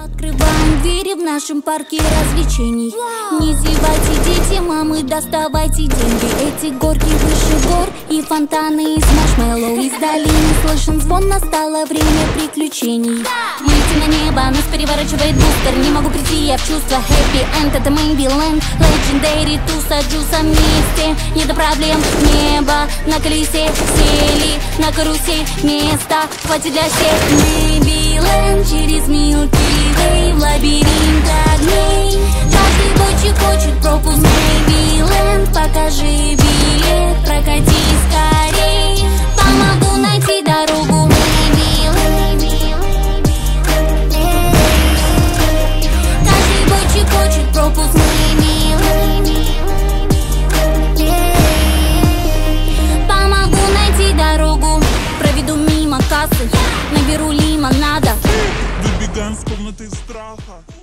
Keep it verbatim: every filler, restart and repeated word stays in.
Открываем двери в нашем парке развлечений. Не зевайте, дети, мамы, доставайте деньги. Эти горки выше гор и фонтаны из маршмеллоу. Из долины слышен звон, настало время приключений. Выйти на небо, нас переворачивает бустер. Не могу прийти я в чувство. Happy End, это Maybe-Land. Legendary, туса, джуса вместе. Не до проблем, небо на колесе. Сели на карусель, места хватит для всех. Maybe-Land через Milky Way в лабиринт огней. Каждый бойчик хочет пропуск. Maybe-Land, покажи билет, прокатись скорей. Помогу найти дорогу. Maybe-Land. Каждый бойчик хочет пропуск. Maybe-Land. Помогу найти дорогу. Проведу мимо кассы, наберу лимонада. Выбегаем с комнаты страха.